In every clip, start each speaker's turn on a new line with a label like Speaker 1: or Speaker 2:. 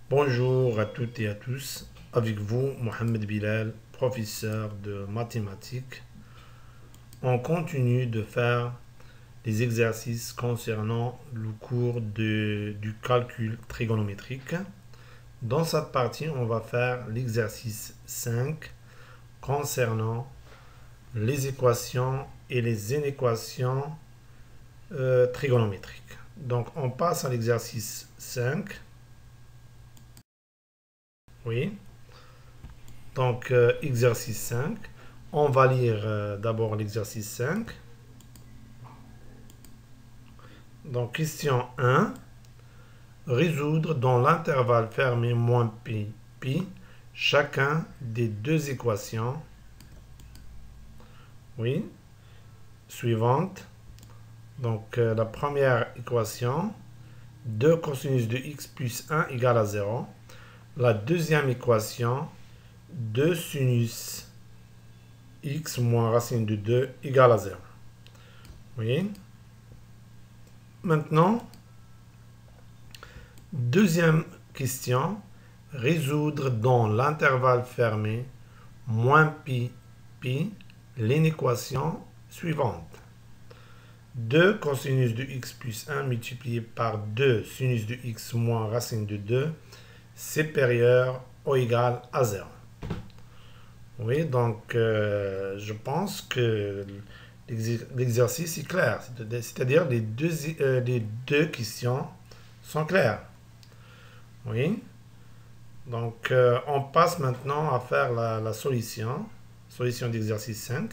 Speaker 1: Bonjour à toutes et à tous. Avec vous, Mohamed Bilal, professeur de mathématiques. On continue de faire les exercices concernant le cours du calcul trigonométrique. Dans cette partie, on va faire l'exercice 5 concernant les équations et les inéquations trigonométriques. Donc, on passe à l'exercice 5. Oui. Donc, exercice 5. On va lire d'abord l'exercice 5. Donc, question 1. Résoudre dans l'intervalle fermé moins pi, pi, chacun des deux équations. Oui. Suivante. Donc, la première équation, 2 cosinus de x plus 1 égale à 0. La deuxième équation, 2 sinus x moins racine de 2 égale à 0. Oui. Maintenant, deuxième question, résoudre dans l'intervalle fermé moins pi, pi, l'inéquation suivante. 2 cosinus de x plus 1 multiplié par 2 sinus de x moins racine de 2 supérieur ou égal à 0. Oui, donc je pense que l'exercice est clair, c'est-à-dire les deux questions sont claires. Oui, donc on passe maintenant à faire la solution d'exercice 5.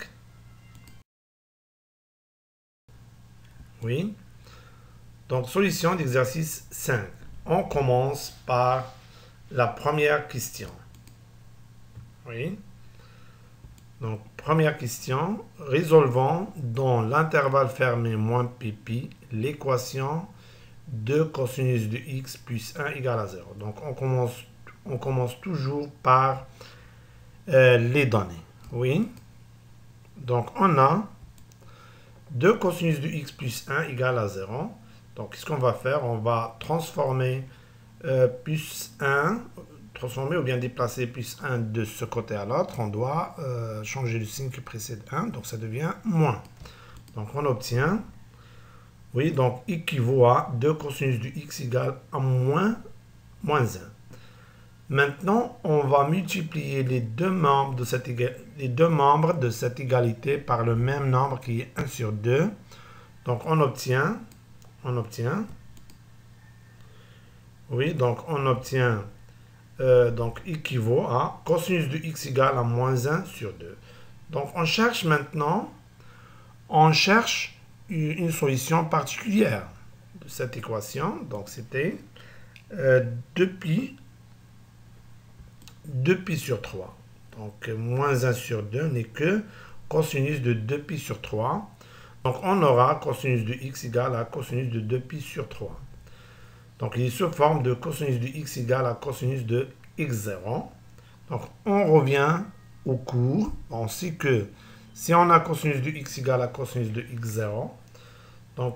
Speaker 1: Oui, donc solution d'exercice 5. On commence par la première question. Oui. Donc, première question, résolvons dans l'intervalle fermé moins pi l'équation 2 cosinus de x plus 1 égale à 0. Donc, on commence toujours par les données. Oui. Donc, on a 2 cosinus de x plus 1 égale à 0. Donc, qu'est-ce qu'on va faire? On va transformer plus 1, transformer ou bien déplacer plus 1 de ce côté à l'autre. On doit changer le signe qui précède 1, donc ça devient moins. Donc, on obtient, oui, donc équivaut à 2 cosinus de x égale à moins 1. Maintenant, on va multiplier les deux membres de cette égalité par le même nombre qui est 1 sur 2. Donc, on obtient, oui, donc on obtient, donc équivaut à cosinus de x égale à moins 1 sur 2. Donc, on cherche maintenant, une solution particulière de cette équation. Donc, c'était 2pi sur 3. Donc, moins 1 sur 2 n'est que cosinus de 2pi sur 3. Donc, on aura cosinus de x égale à cosinus de 2pi sur 3. Donc, il se forme de cosinus de x égale à cosinus de x0. Donc, on revient au cours. On sait que si on a cosinus de x égale à cosinus de x0, donc,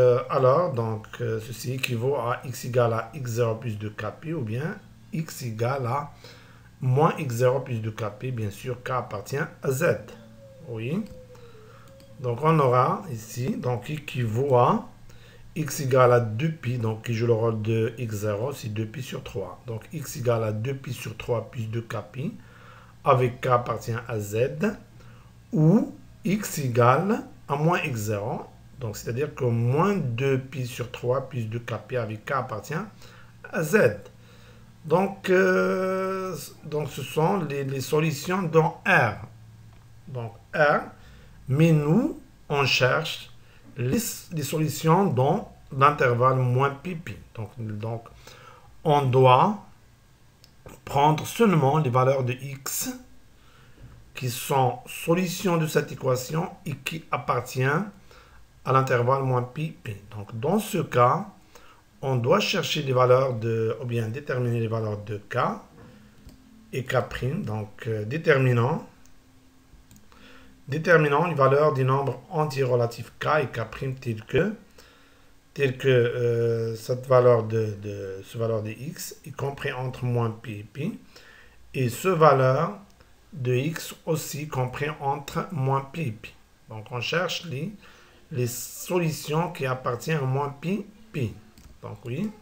Speaker 1: ceci équivaut à x égale à x0 plus 2kp ou bien x égale à moins x0 plus 2kp. Bien sûr, k appartient à z. Oui. Donc, on aura ici, donc, équivaut à x égale à 2pi, donc qui joue le rôle de x0, c'est 2pi sur 3. Donc, x égale à 2pi sur 3 plus 2kp, avec k appartient à z, ou x égale à moins x0, donc c'est-à-dire que moins 2pi sur 3 plus 2kp avec k appartient à z. Donc, ce sont les solutions dans R. Donc, R, mais nous, on cherche les solutions dans l'intervalle moins pi. Donc, on doit prendre seulement les valeurs de x qui sont solutions de cette équation et qui appartiennent à l'intervalle moins pi. Donc, dans ce cas, on doit chercher les valeurs ou bien déterminer les valeurs de k et k'. Donc, déterminant les valeurs des nombres antirelatifs k et k' tels que tel que cette valeur ce valeur de x est compris entre moins pi et pi, et ce valeur de x aussi compris entre moins pi et pi. Donc on cherche les solutions qui appartiennent à moins pi, pi. Donc oui.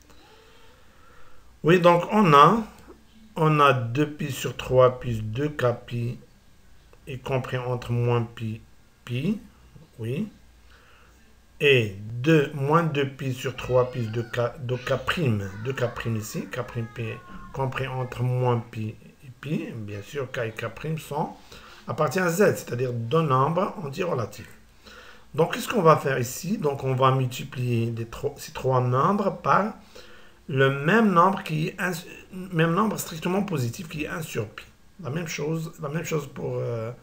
Speaker 1: Oui, donc on a 2pi sur 3 plus 2k pi est compris entre moins pi, pi. Oui. Et moins 2pi sur 3 plus 2k prime. 2k prime ici. K prime pi compris entre moins pi et pi. Bien sûr, k et k prime appartiennent à z, c'est-à-dire deux nombres entiers relatifs. Donc, qu'est-ce qu'on va faire ici? Donc, on va multiplier ces trois nombres par le même nombre même nombre strictement positif qui est 1 sur pi. La même chose pour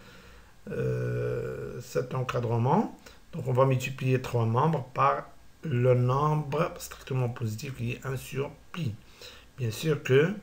Speaker 1: cet encadrement. Donc, on va multiplier trois nombres par le nombre strictement positif qui est 1 sur pi. Bien sûr que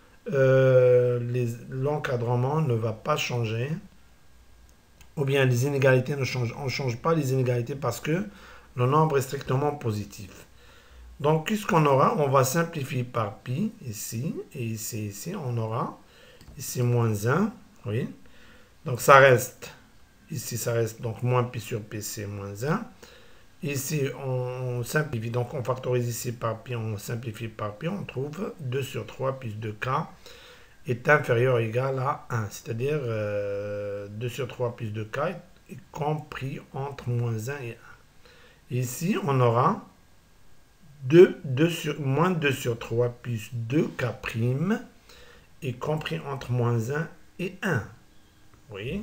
Speaker 1: l'encadrement ne va pas changer. Ou bien les inégalités ne changent. On ne change pas les inégalités parce que le nombre est strictement positif. Donc, qu'est-ce qu'on aura? On va simplifier par pi ici. Et ici, on aura ici moins 1. Oui. Donc, ça reste. Ici, ça reste. Donc, moins pi sur pi, c'est moins 1. Ici, on simplifie. Donc, on factorise ici par pi. On simplifie par pi. On trouve 2 sur 3 plus 2k est inférieur ou égal à 1. C'est-à-dire 2 sur 3 plus 2k est compris entre moins 1 et 1. Ici, on aura moins 2 sur 3 plus 2k prime est compris entre moins 1 et 1. Oui.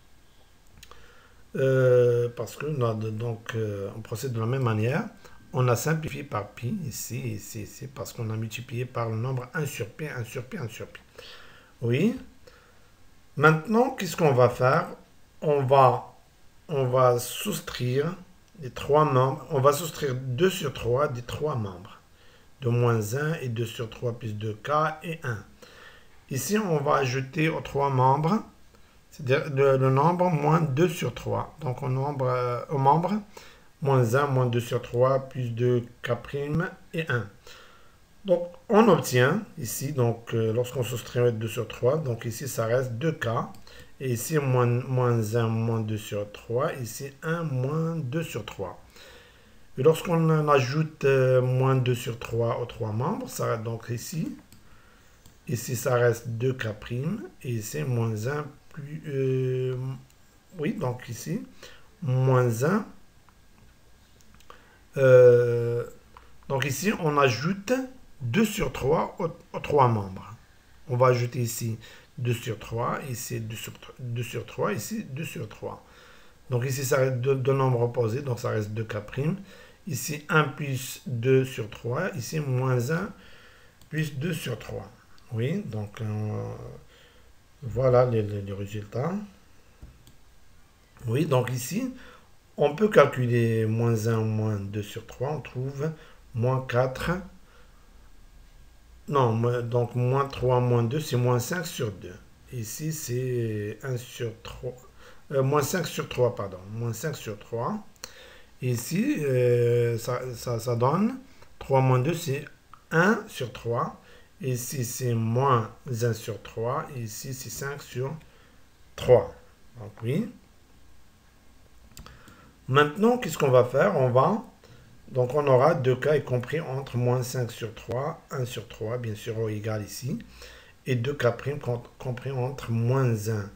Speaker 1: Parce que on procède de la même manière. On a simplifié par pi ici, parce qu'on a multiplié par le nombre 1 sur pi, 1 sur pi, 1 sur pi. Oui. Maintenant, qu'est-ce qu'on va faire? On va soustraire les trois membres. On va soustraire 2 sur 3 des trois membres. De moins 1 et 2 sur 3 plus 2k et 1. Ici, on va ajouter aux trois membres, c'est-à-dire le nombre moins 2 sur 3. Donc, au membre, moins 1, moins 2 sur 3, plus 2k' et 1. Donc, on obtient ici, donc lorsqu'on soustrait 2 sur 3, donc ici, ça reste 2k. Et ici, moins 1, moins 2 sur 3. Ici, 1, moins 2 sur 3. Et lorsqu'on ajoute moins 2 sur 3 aux trois membres, ça reste donc ici. Ici, ça reste 2k'. Et ici, moins 1 plus... oui, donc ici, moins 1. Donc ici, on ajoute 2 sur 3 aux trois membres. On va ajouter ici 2 sur 3, ici 2 sur 3, ici 2 sur 3. Donc ici, ça reste deux nombres opposés, donc ça reste 2k'. Ici, 1 plus 2 sur 3, ici, moins 1 plus 2 sur 3. Oui, donc voilà les résultats. Oui, donc ici, on peut calculer moins 1, moins 2 sur 3. On trouve moins 4. Non, donc moins 3, moins 2, c'est moins 5 sur 2. Ici, c'est 1 sur 3. Moins 5 sur 3, pardon. Moins 5 sur 3. Ici, ça donne 3 moins 2, c'est 1 sur 3. Ici, c'est moins 1 sur 3. Ici, c'est 5 sur 3. Donc, oui. Maintenant, qu'est-ce qu'on va faire? Donc, on aura 2k est compris entre moins 5 sur 3, 1 sur 3, bien sûr, au égal ici. Et 2k' compris entre moins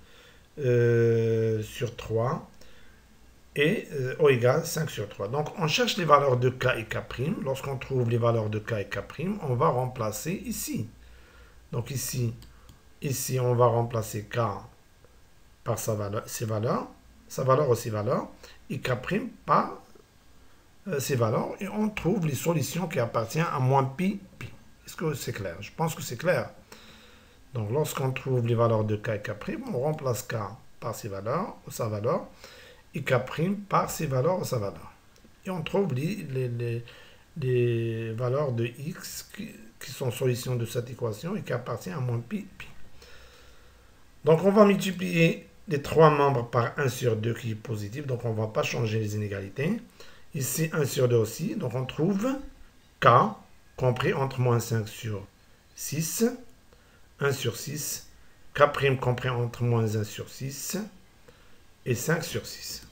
Speaker 1: 1 sur 3 et au égal 5 sur 3. Donc, on cherche les valeurs de k et k'. Lorsqu'on trouve les valeurs de k et k', on va remplacer ici. Donc, ici, on va remplacer k par sa valeur ou ses valeurs, et k' par ces valeurs, et on trouve les solutions qui appartiennent à moins pi, pi. Est-ce que c'est clair? Je pense que c'est clair. Donc, lorsqu'on trouve les valeurs de k et k', on remplace k par ses valeurs ou sa valeur, et k' par ses valeurs ou sa valeur. Et on trouve les valeurs de x qui sont solutions de cette équation et qui appartiennent à moins pi, pi. Donc, on va multiplier les trois membres par 1 sur 2 qui est positif. Donc, on ne va pas changer les inégalités. Ici, 1 sur 2 aussi. Donc, on trouve k compris entre moins 5 sur 6, 1 sur 6, k' compris entre moins 1 sur 6 et 5 sur 6.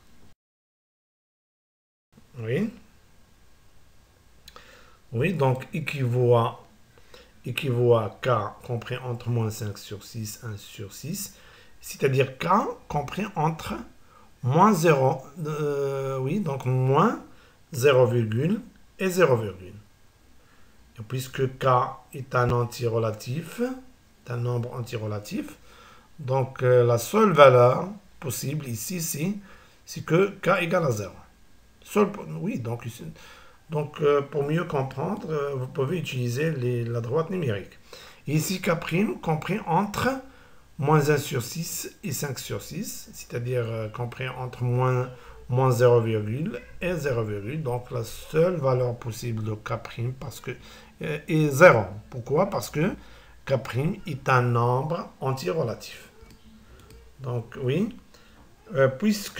Speaker 1: Oui. Oui, donc équivaut à k compris entre moins 5 sur 6, 1 sur 6. C'est-à-dire k compris entre moins 0, oui, donc moins 0, et 0, et puisque k est un antirelatif, est un nombre antirelatif, donc la seule valeur possible ici, c'est que k égale à 0. Oui, donc pour mieux comprendre, vous pouvez utiliser la droite numérique. Ici, k' compris entre moins 1 sur 6 et 5 sur 6, c'est-à-dire compris entre moins 0, et 0, donc la seule valeur possible de k' est 0. Pourquoi? Parce que k' est un nombre antirelatif. Donc oui, puisque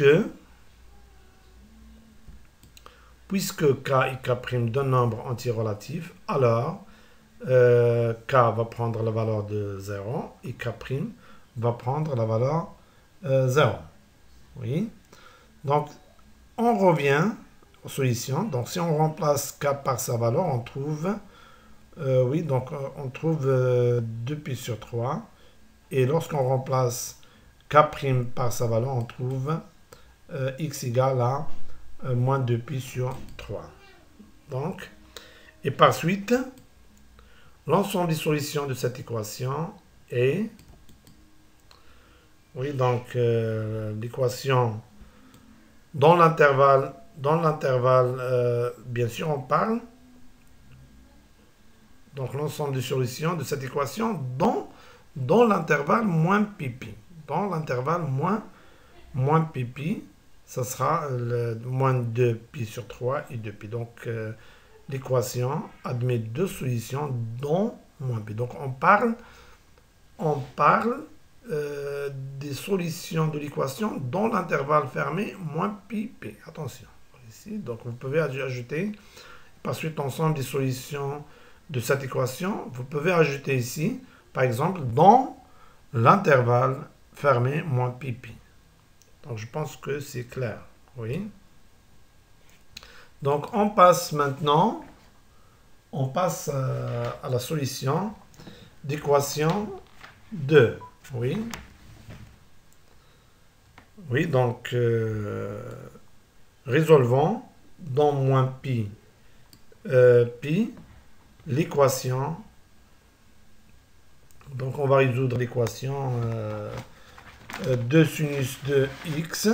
Speaker 1: k est k' d'un nombre antirelatif, alors k va prendre la valeur de 0 et k' va prendre la valeur 0. Oui. Donc, on revient aux solutions. Donc, si on remplace k par sa valeur, on trouve, oui, donc on trouve 2π sur 3. Et lorsqu'on remplace k' par sa valeur, on trouve x égale à moins 2π sur 3. Donc, et par suite, l'ensemble des solutions de cette équation est, oui, donc l'équation dans l'intervalle, bien sûr, on parle, donc l'ensemble des solutions de cette équation dans l'intervalle moins pp. Dans l'intervalle moins pp, ça sera moins 2π sur 3 et 2π. Donc, l'équation admet deux solutions dans moins p. Donc, on parle des solutions de l'équation dans l'intervalle fermé moins pi p. Attention. Ici, donc, vous pouvez ajouter, par suite, l'ensemble des solutions de cette équation. Vous pouvez ajouter ici, par exemple, dans l'intervalle fermé moins pi p. Donc, je pense que c'est clair. Oui. Donc, on passe maintenant, à la solution d'équation 2. Oui. Oui, donc, résolvons dans moins pi, pi, l'équation. Donc, on va résoudre l'équation 2 sinus de x.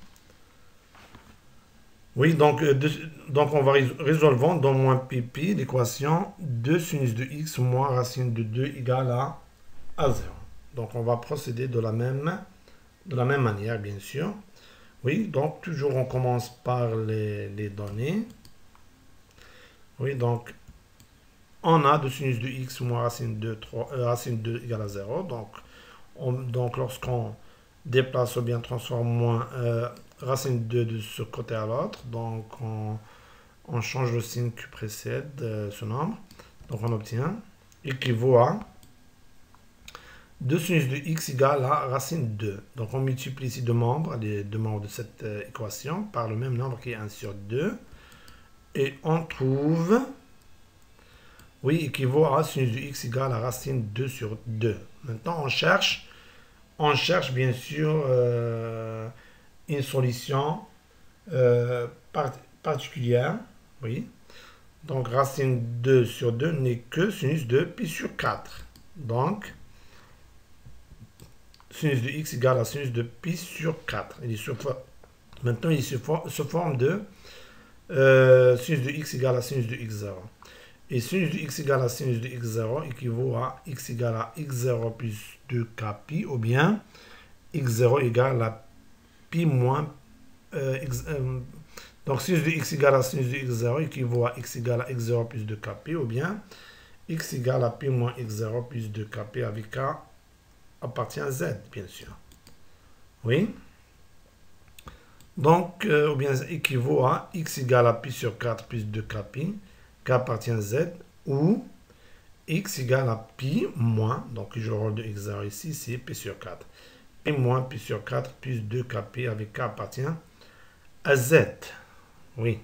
Speaker 1: Oui, donc on va résolvant dans moins pp l'équation 2 sinus de x moins racine de 2 égale à 0. Donc, on va procéder de la même manière, bien sûr. Oui, donc, toujours, on commence par les données. Oui, donc, on a 2 sinus de x moins racine de 2 égale à 0. Donc lorsqu'on déplace ou bien transforme moins racine 2 de ce côté à l'autre, donc on change le signe qui précède ce nombre. Donc, on obtient équivaut à 2 sinus de x égale à racine 2. Donc, on multiplie ici les deux membres de cette équation par le même nombre qui est 1 sur 2. Et on trouve, oui, équivaut à sinus de x égale à racine 2 sur 2. Maintenant, on cherche bien sûr une solution particulière. Oui. Donc, racine 2 sur 2 n'est que sinus de pi sur 4. Donc, sinus de x égale à sinus de pi sur 4. Maintenant, il se forme de sinus de x égale à sinus de x0. Et sinus de x égale à sinus de x0 équivaut à x égale à x0 plus 2kπ, ou bien x0 égale à pi moins donc sinus de x égale à sinus de x0 équivaut à x égale à x0 plus 2kπ, ou bien x égale à pi moins x0 plus 2kπ avec k appartient à z, bien sûr. Oui. Donc, ou bien équivaut à x égale à pi sur 4 plus 2k pi, k appartient à z, ou x égale à pi moins, donc je rôle de x0 ici, c'est pi sur 4. Pi moins pi sur 4 plus 2k pi avec k appartient à z. Oui.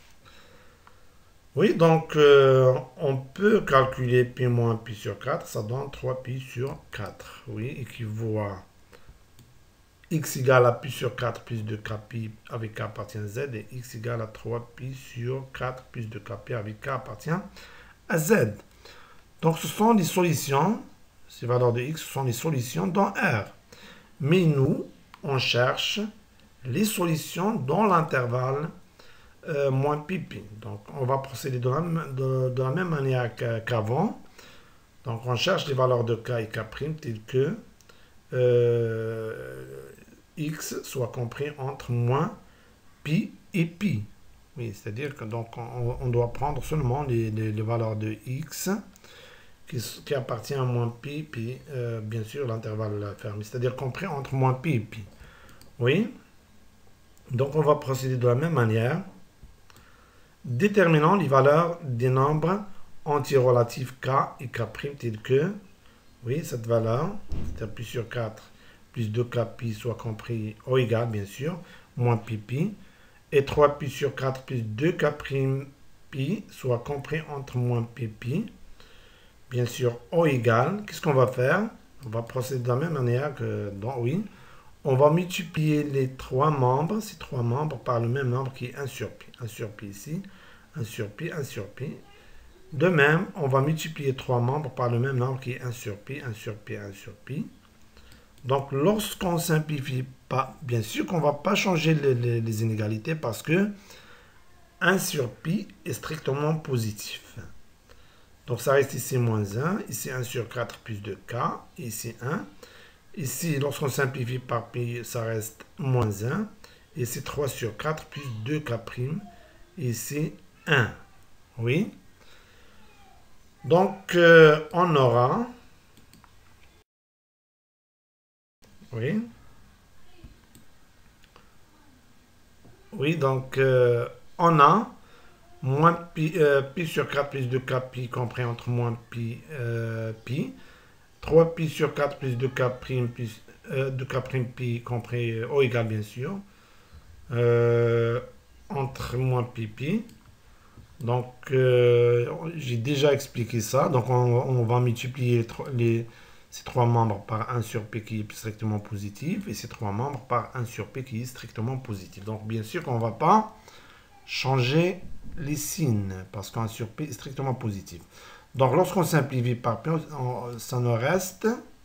Speaker 1: Oui, donc on peut calculer pi moins pi sur 4, ça donne 3 pi sur 4. Oui, équivaut à x égale à pi sur 4 plus 2k pi avec k appartient à z, et x égale à 3 pi sur 4 plus 2k pi avec k appartient à z. Donc ce sont les solutions, ces valeurs de x, ce sont les solutions dans R. Mais nous, on cherche les solutions dans l'intervalle moins pi pi. Donc on va procéder de la même manière qu'avant. Donc on cherche les valeurs de k et k' telles que x soit compris entre moins pi et pi. Oui, c'est-à-dire que donc on doit prendre seulement les valeurs de x qui appartient à moins pi, puis bien sûr l'intervalle fermé, c'est-à-dire compris entre moins pi et pi. Oui. Donc on va procéder de la même manière. Déterminant les valeurs des nombres antirelatifs k et k' tels que, oui, cette valeur, c'est-à-dire pi sur 4 plus 2k pi soit compris au égal, bien sûr, moins pi pi, et 3 pi sur 4 plus 2k' pi soit compris entre moins pi pi, bien sûr, au égal. Qu'est-ce qu'on va faire? On va procéder de la même manière que dans oui. On va multiplier les trois membres, ces trois membres, par le même nombre qui est 1 sur pi. 1 sur pi ici, 1 sur pi, 1 sur pi. De même, on va multiplier trois membres par le même nombre qui est 1 sur pi, 1 sur pi, 1 sur pi. Donc, lorsqu'on simplifie pas, bien sûr qu'on ne va pas changer les inégalités parce que 1 sur pi est strictement positif. Donc, ça reste ici moins 1, ici 1 sur 4 plus 2k, ici 1. Ici, lorsqu'on simplifie par pi, ça reste moins 1. Ici, 3 sur 4 plus 2k'. Ici, 1. Oui. Donc, on aura... Oui. Oui, donc, on a moins pi sur 4 plus 2k pi compris entre moins pi, pi. 3 pi sur 4 plus 2k' plus 2k' pi compris au égal, bien sûr, entre moins pi pi. Donc, j'ai déjà expliqué ça. Donc, on va multiplier ces trois membres par 1 sur p qui est strictement positif et ces trois membres par 1 sur p qui est strictement positif. Donc, bien sûr qu'on ne va pas changer les signes parce qu'un sur p est strictement positif. Donc, lorsqu'on simplifie par p, ça nous reste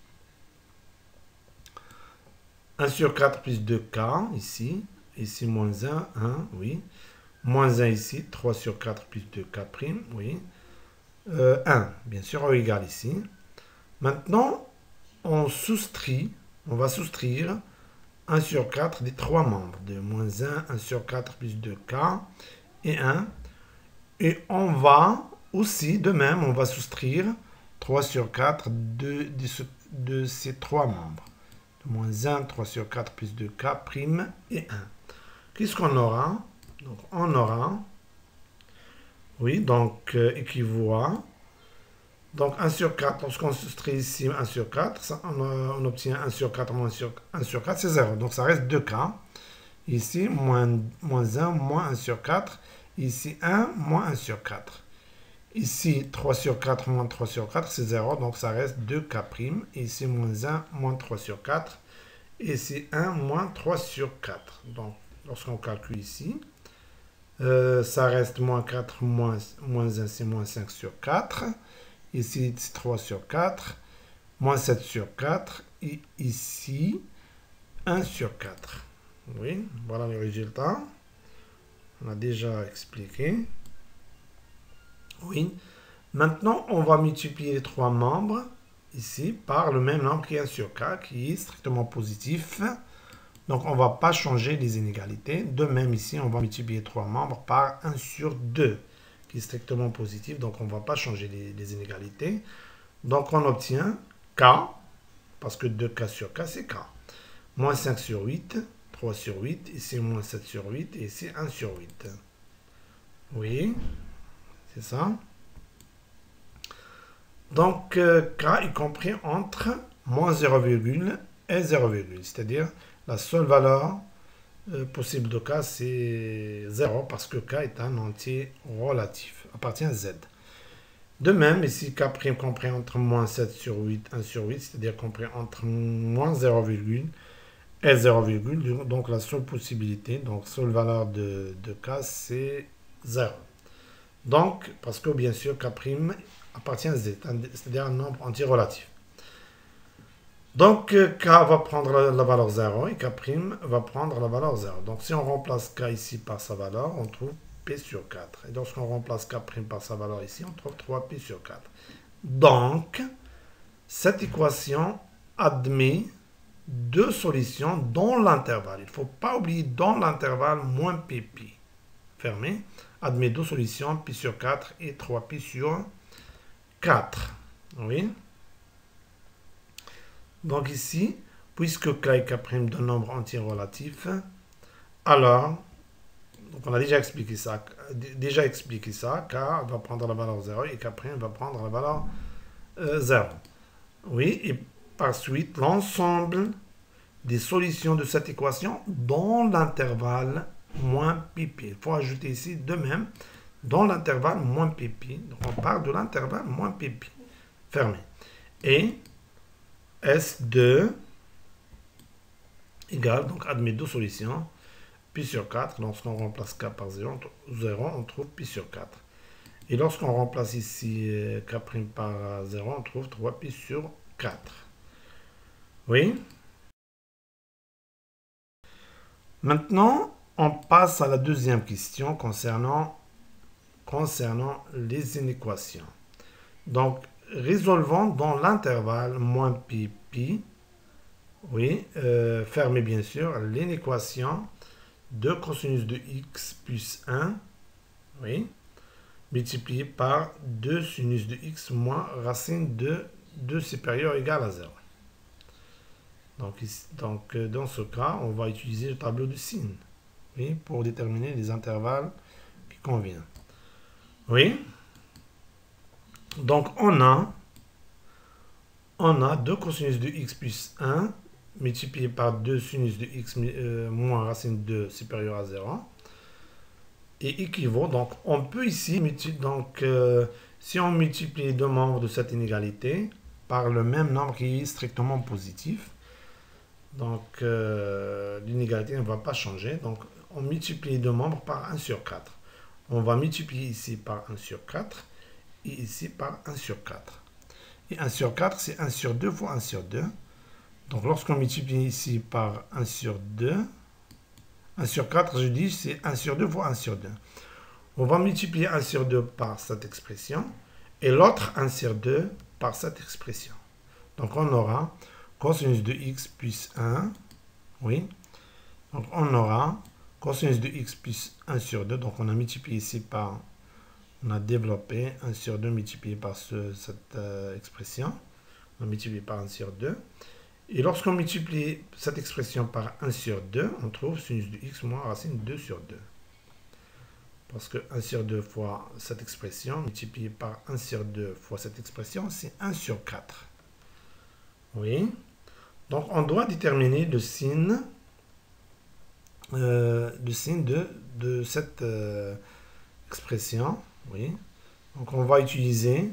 Speaker 1: 1 sur 4 plus 2k ici. Ici, moins 1, 1, oui. Moins 1 ici, 3 sur 4 plus 2k', oui. 1, bien sûr, au égal ici. Maintenant, on va soustraire 1 sur 4 des trois membres de moins 1, 1 sur 4 plus 2k et 1. Et on va aussi, de même, on va soustraire 3 sur 4 de ces trois membres. De moins 1, 3 sur 4 plus 2k' et 1. Qu'est-ce qu'on aura? Donc, on aura, oui, donc, équivaut à, donc 1 sur 4, lorsqu'on soustrait ici 1 sur 4, ça, on obtient 1 sur 4 moins 1 sur 4, c'est 0. Donc, ça reste 2k. Ici, moins 1, moins 1 sur 4. Ici, 1, moins 1 sur 4. Ici, 3 sur 4, moins 3 sur 4, c'est 0. Donc, ça reste 2k'. Ici, moins 1, moins 3 sur 4. Ici, 1, moins 3 sur 4. Donc, lorsqu'on calcule ici, ça reste moins 4, moins 1, c'est moins 5 sur 4. Ici, c'est 3 sur 4. Moins 7 sur 4. Et ici, 1 sur 4. Oui, voilà le résultat. On a déjà expliqué. Oui. Maintenant, on va multiplier les trois membres ici par le même nombre qui est 1 sur k, qui est strictement positif. Donc, on ne va pas changer les inégalités. De même, ici, on va multiplier trois membres par 1 sur 2, qui est strictement positif. Donc, on ne va pas changer les inégalités. Donc, on obtient k, parce que 2k sur k, c'est k. Moins 5 sur 8, 3 sur 8, ici moins 7 sur 8, et ici 1 sur 8. Oui, c'est ça. Donc, K est compris entre moins 0, et 0, c'est-à-dire la seule valeur possible de K, c'est 0, parce que K est un entier relatif, appartient à Z. De même, ici, K' compris entre moins 7 sur 8, 1 sur 8, c'est-à-dire compris entre moins 0, et 0, donc la seule possibilité, donc seule valeur de K, c'est 0. Donc, parce que bien sûr, K' appartient à Z, c'est-à-dire un nombre entier relatif. Donc, K va prendre la valeur 0 et K' va prendre la valeur 0. Donc, si on remplace K ici par sa valeur, on trouve P sur 4. Et lorsqu'on remplace K' par sa valeur ici, on trouve 3P sur 4. Donc, cette équation admet deux solutions dans l'intervalle. Il ne faut pas oublier dans l'intervalle moins PP. Fermé. Admet deux solutions, P sur 4 et 3P sur 4. Oui. Donc ici, puisque K est K' d'un nombre entier relatif, alors, donc on a déjà expliqué ça, K va prendre la valeur 0 et K' va prendre la valeur 0. Oui, et par suite, l'ensemble des solutions de cette équation dans l'intervalle moins pp. Il faut ajouter ici de même dans l'intervalle moins pp. Donc on parle de l'intervalle moins pp. Fermé. Et S2 égale, donc admet deux solutions, pi sur 4. Lorsqu'on remplace K par 0, on trouve pi sur 4. Et lorsqu'on remplace ici K' par 0, on trouve 3pi sur 4. Oui. Maintenant, on passe à la deuxième question concernant les inéquations. Donc, résolvons dans l'intervalle moins pi pi, oui, fermez bien sûr, l'inéquation de cosinus de x plus 1, oui, multiplié par 2 sinus de x moins racine de 2 supérieur égale à 0. Donc, dans ce cas, on va utiliser le tableau de sin, oui, pour déterminer les intervalles qui conviennent. Oui. Donc, on a 2 cosinus de x plus 1 multiplié par 2 sinus de x moins racine de 2 supérieur à 0 et équivaut. Donc, on peut ici, si on multiplie les deux membres de cette inégalité par le même nombre qui est strictement positif, donc l'inégalité ne va pas changer. Donc, on multiplie les deux membres par 1 sur 4. On va multiplier ici par 1 sur 4 et ici par 1 sur 4. Et 1 sur 4, c'est 1 sur 2 fois 1 sur 2. Donc, lorsqu'on multiplie ici par 1 sur 2, 1 sur 4, je dis, c'est 1 sur 2 fois 1 sur 2. On va multiplier 1 sur 2 par cette expression et l'autre 1 sur 2 par cette expression. Donc, on aura cosinus de x plus 1, oui. Donc, on aura cosinus de x plus 1 sur 2. Donc, on a multiplié ici par, on a développé 1 sur 2 multiplié par cette expression. On a multiplié par 1 sur 2. Et lorsqu'on multiplie cette expression par 1 sur 2, on trouve sinus de x moins racine 2 sur 2. Parce que 1 sur 2 fois cette expression, multiplié par 1 sur 2 fois cette expression, c'est 1 sur 4. Oui. Donc, on doit déterminer le signe de cette expression. Oui. Donc, on va utiliser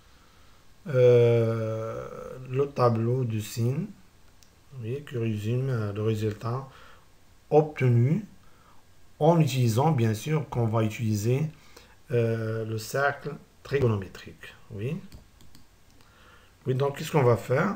Speaker 1: le tableau du signe, oui, qui résume le résultat obtenu en utilisant, bien sûr, qu'on va utiliser le cercle trigonométrique. Oui. Oui, donc, qu'est-ce qu'on va faire?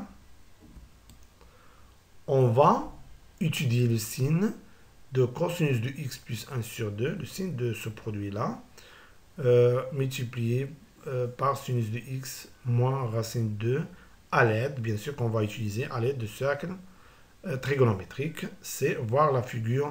Speaker 1: On va étudier le signe de cosinus de x plus 1 sur 2, le signe de ce produit-là, multiplié par sinus de x moins racine 2 à l'aide, bien sûr qu'on va utiliser à l'aide de cercle trigonométrique, c'est voir la figure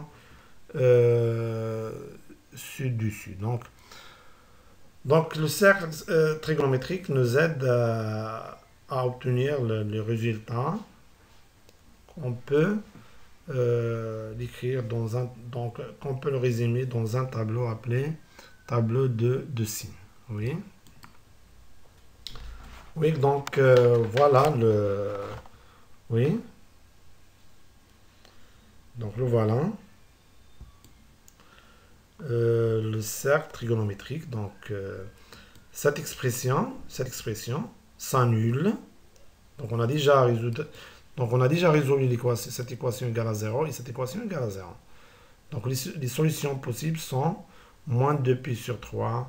Speaker 1: ci-dessus. Donc, le cercle trigonométrique nous aide à obtenir le résultat qu'on peut l'écrire dans un... Donc, on peut le résumer dans un tableau appelé tableau de signes. Oui. Oui, donc voilà le... Oui. Donc le voilà. Le cercle trigonométrique. Donc cette expression s'annule. Donc on a déjà résolu cette équation égale à 0 et cette équation égale à 0. Donc les solutions possibles sont moins 2π sur 3,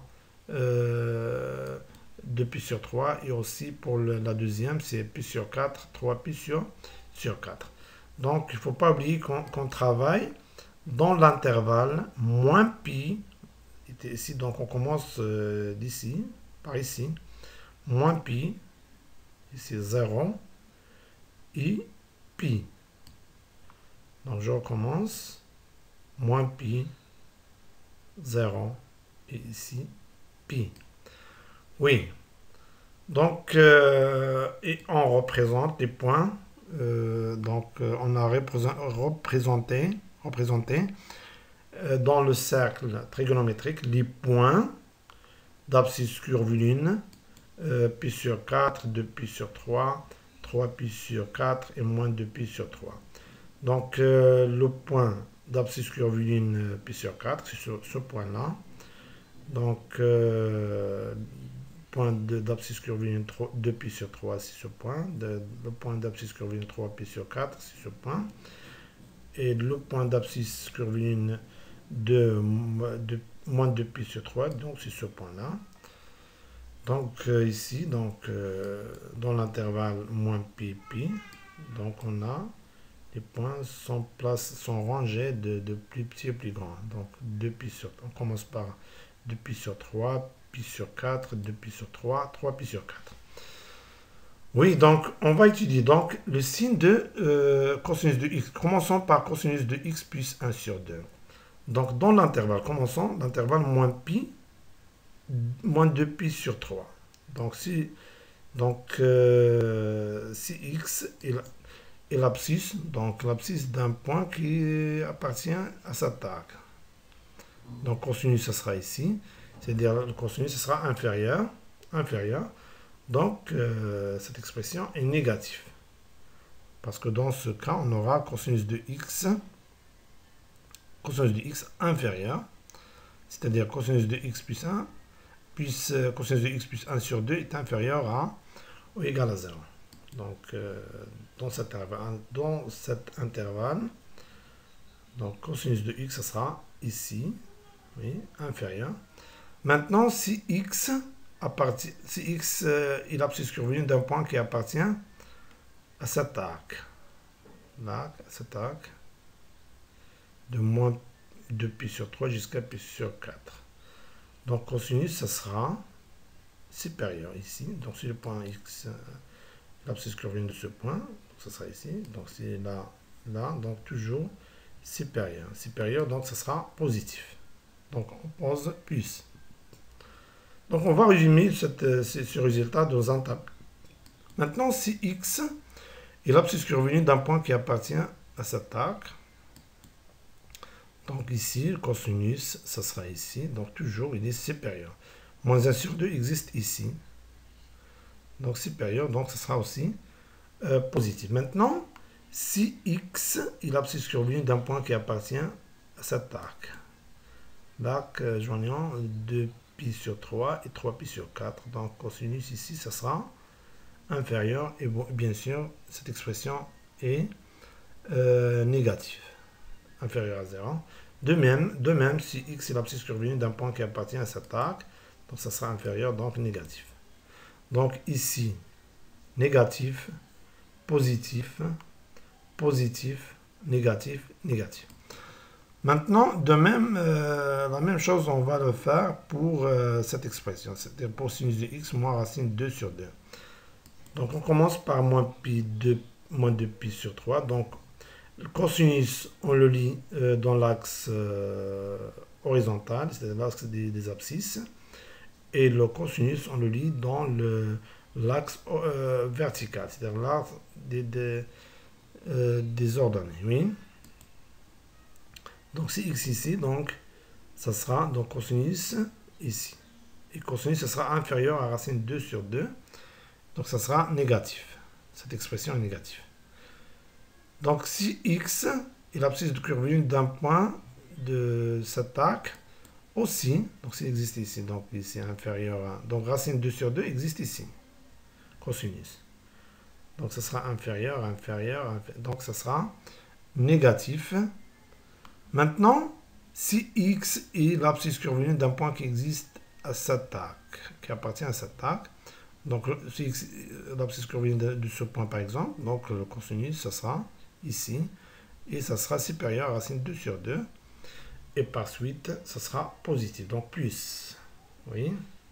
Speaker 1: 2π sur 3 et aussi pour la deuxième c'est π sur 4, 3π sur 4. Donc il ne faut pas oublier qu'on travaille dans l'intervalle moins pi. Ici, donc on commence d'ici, par ici, moins pi, ici 0, et pi. Donc je recommence, moins pi, 0, et ici, pi. Oui. Donc, et on représente les points. On a représenté dans le cercle trigonométrique les points d'abscisse curviline, pi sur 4, 2π sur 3, 3π sur 4 et moins 2π sur 3. Donc le point d'abscisse curviline pi sur 4, c'est sur ce point-là. Donc point d'abscisse curviline 2π sur 3, c'est ce point. Le point d'abscisse curviline 3π sur 4, c'est ce point. Et le point d'abscisse curviline de moins 2π sur 3, donc c'est ce point-là. Donc ici, donc, dans l'intervalle moins pi, pi, donc on a les points sont rangés de plus petit à plus grand. Donc 2π sur, on commence par 2π sur 3, pi sur 4, 2π sur 3, 3π sur 4. Oui, donc on va étudier donc le signe de cosinus de x. Commençons par cosinus de x plus 1 sur 2. Donc dans l'intervalle, commençons l'intervalle moins pi, moins 2π sur 3. Donc si x est l'abscisse, donc l'abscisse d'un point qui appartient à cet arc. Donc cosinus, ce sera ici. C'est-à-dire le cosinus, ce sera inférieur. Donc, cette expression est négative. Parce que dans ce cas, on aura cosinus de x inférieur. C'est-à-dire cosinus de x plus 1, plus cosinus de x plus 1 sur 2 est inférieur à ou égal à 0. Donc, dans cet intervalle, donc cosinus de x, ce sera ici, oui, inférieur. Maintenant, si x est l'abscisse curviline d'un point qui appartient à cet arc. Là, cet arc de moins 2π sur 3 jusqu'à π sur 4. Donc, cosinus, ça sera supérieur ici. Donc, c'est le point x, l'abscisse curviline de ce point. Donc, ça sera ici. Donc, c'est là, donc toujours supérieur. Supérieur, donc, ça sera positif. Donc, on pose plus. Donc, on va résumer ce résultat dans un tableau. Maintenant, si x est l'abscisse curviline d'un point qui appartient à cet arc, donc ici, le cosinus, ça sera ici. Donc, toujours, il est supérieur. Moins 1 sur 2 existe ici. Donc, supérieur, donc, ça sera aussi positif. Maintenant, si x est l'abscisse curviline d'un point qui appartient à cet arc, l'arc joignant 2π sur 3 et 3π sur 4. Donc, cosinus ici, ça sera inférieur. Et bon, bien sûr, cette expression est négative. Inférieur à 0. De même, si x est l'abscisse curviline d'un point qui appartient à cet arc, donc ça sera inférieur, donc négatif. Donc ici, négatif, positif, positif, négatif, négatif. Maintenant, de même, la même chose, on va le faire pour cette expression, c'est-à-dire pour sinus de x moins racine 2 sur 2. Donc, on commence par moins 2π sur 3. Donc, le cosinus, on le lit dans l'axe horizontal, c'est-à-dire l'axe des abscisses. Et le cosinus, on le lit dans l'axe vertical, c'est-à-dire l'axe des ordonnées. Oui. Donc si x ici, donc ça sera donc cosinus ici. Et cosinus, ça sera inférieur à racine 2 sur 2. Donc ça sera négatif. Cette expression est négative. Donc si x est l'abscisse de curvature d'un point de cet arc aussi, donc s'il existe ici, donc ici inférieur à... Donc racine 2 sur 2 existe ici. Cosinus. Donc ça sera inférieur, donc ça sera négatif. Maintenant, si x est l'abscisse curviligne d'un point qui existe à cet arc, qui appartient à cet arc, donc si x est l'abscisse curviligne de ce point par exemple, donc le cosinus, ça sera ici, et ça sera supérieur à racine 2 sur 2, et par suite, ça sera positif, donc plus, oui.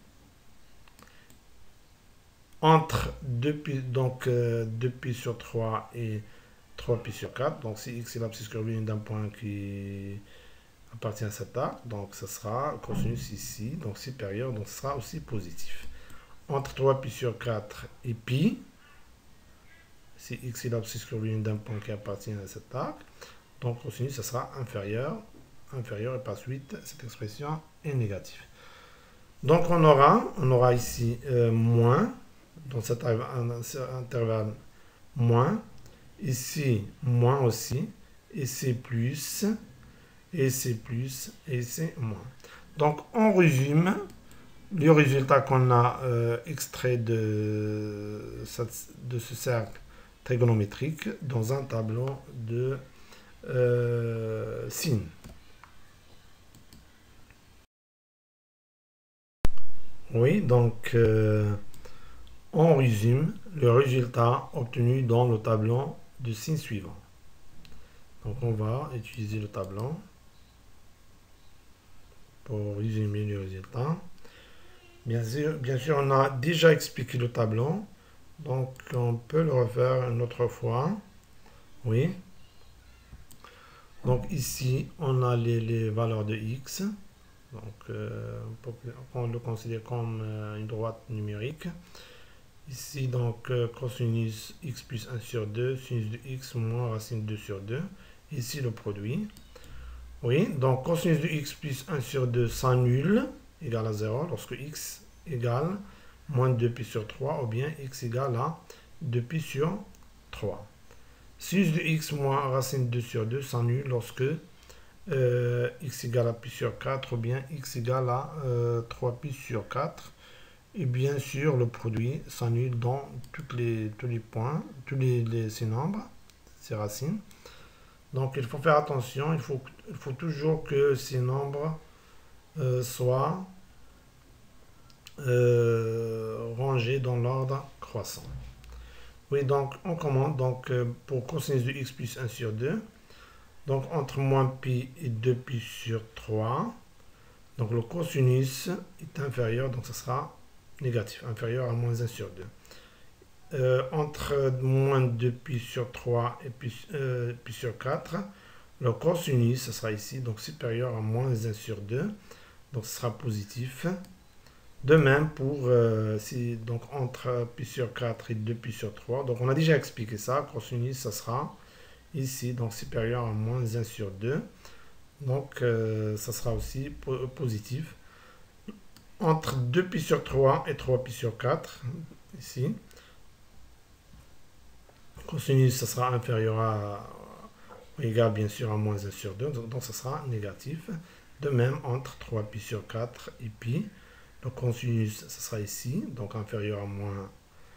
Speaker 1: Entre 2pi, donc 2pi sur 3 et 3pi sur 4. Donc si x est l'abscisse curviligne d'un point qui appartient à cet arc, donc ça sera cosinus ici, donc supérieur, donc ce sera aussi positif. Entre 3pi sur 4 et pi, si x est l'abscisse curviligne d'un point qui appartient à cet arc, donc cosinus, ça sera inférieur, et par suite, cette expression est négative. Donc on aura ici moins, dans cet intervalle moins, ici moins aussi, et c'est plus, et c'est plus, et c'est moins. Donc on résume le résultat qu'on a extrait de ce cercle trigonométrique dans un tableau de signes. Oui, donc on résume le résultat obtenu dans le tableau de signes suivant. Donc on va utiliser le tableau pour résumer le résultat. Bien sûr, on a déjà expliqué le tableau, donc on peut le refaire une autre fois. Oui. Donc ici, on a les valeurs de x. Donc on le considère comme une droite numérique. Ici, donc, cosinus x plus 1 sur 2, sinus de x moins racine 2 sur 2. Ici, le produit. Oui, donc cosinus de x plus 1 sur 2 s'annule, égale à 0, lorsque x égale moins 2pi sur 3, ou bien x égale à 2pi sur 3. Sinus de x moins racine 2 sur 2 s'annule lorsque x égale à pi sur 4, ou bien x égale à 3pi sur 4. Et bien sûr, le produit s'annule dans tous les points, ces nombres, ces racines. Donc, il faut faire attention, il faut toujours que ces nombres soient rangés dans l'ordre croissant. Oui, donc, on commence donc, pour cosinus de x plus 1 sur 2. Donc, entre moins pi et 2pi sur 3. Donc, le cosinus est inférieur, donc ça sera négatif, inférieur à moins 1 sur 2. Entre moins 2pi sur 3 et pi sur 4, le cosinus, ce sera ici, donc supérieur à moins 1 sur 2, donc ce sera positif. De même pour, donc entre pi sur 4 et 2pi sur 3, donc on a déjà expliqué ça, cosinus, ça sera ici, donc supérieur à moins 1 sur 2, donc ça sera aussi positif. Entre 2pi sur 3 et 3pi sur 4, ici, cosinus, ça sera inférieur à, égal bien sûr à moins 1 sur 2, donc ça sera négatif. De même, entre 3pi sur 4 et pi, le cosinus, ça sera ici, donc inférieur à moins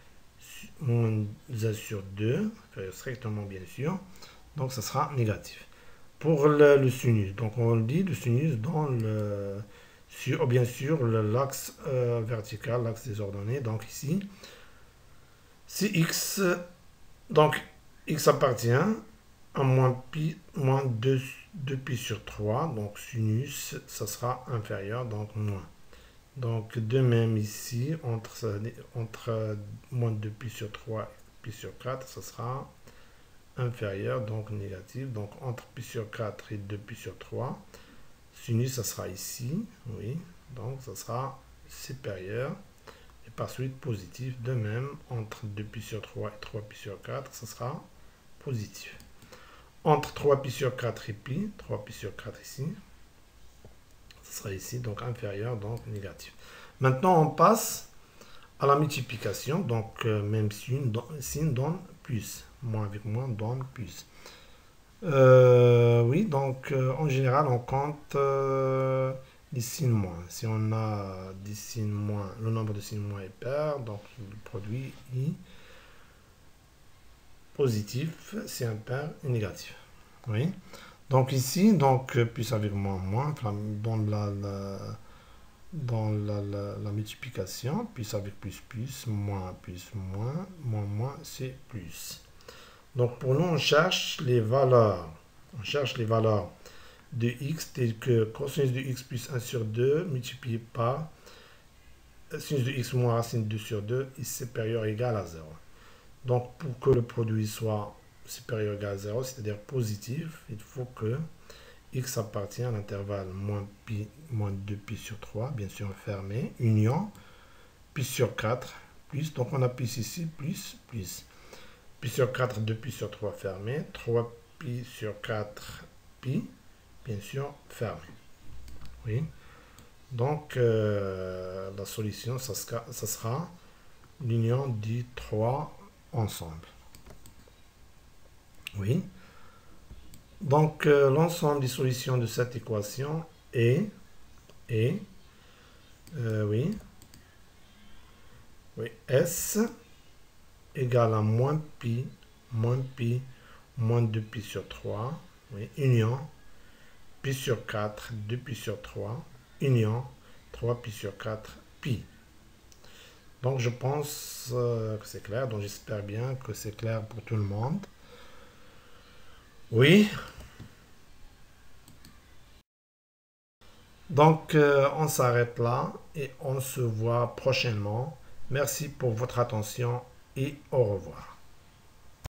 Speaker 1: 1 sur 2, inférieur strictement bien sûr, donc ça sera négatif. Pour le sinus, donc on dit le sinus dans le... bien sûr, l'axe vertical, l'axe des ordonnées. Donc ici, si x, donc x appartient à moins 2pi sur 3, donc sinus, ça sera inférieur, donc moins. Donc de même ici, entre moins 2pi sur 3 et pi sur 4, ça sera inférieur, donc négatif. Donc entre pi sur 4 et 2pi sur 3, sinus, ça sera ici, oui, donc ça sera supérieur et par suite positif. De même, entre 2pi sur 3 et 3pi sur 4, ça sera positif. entre 3pi sur 4 et pi, 3pi sur 4 ici, ce sera ici, donc inférieur, donc négatif. Maintenant, on passe à la multiplication, donc même signe donne plus, moins avec moins donne plus. Oui, donc en général, on compte des signes moins. Si on a des signes moins, le nombre de signes moins est pair, donc le produit I positif, c'est impair et négatif. Oui. Donc ici, donc plus avec moins, moins, dans la multiplication, plus avec plus, moins, moins, c'est plus. Donc pour nous, on cherche les valeurs. On cherche les valeurs de x telles que cosinus de x plus 1 sur 2 multiplié par sinus de x moins racine 2 sur 2 est supérieur ou égal à 0. Donc pour que le produit soit supérieur ou égal à 0, c'est-à-dire positif, il faut que x appartient à l'intervalle moins 2pi sur 3, bien sûr fermé, union, pi sur 4, plus, donc on a plus ici, plus, pi sur 4, 2pi sur 3 fermé, 3pi sur 4, pi, bien sûr fermé. Oui. Donc la solution, ça sera l'union des 3 ensemble. Oui. Donc l'ensemble des solutions de cette équation est S égale à moins pi, moins 2pi sur 3, oui, union, pi sur 4, 2pi sur 3, union, 3pi sur 4, pi. Donc je pense que c'est clair, donc j'espère bien que c'est clair pour tout le monde. Oui. Donc on s'arrête là et on se voit prochainement. Merci pour votre attention et au revoir.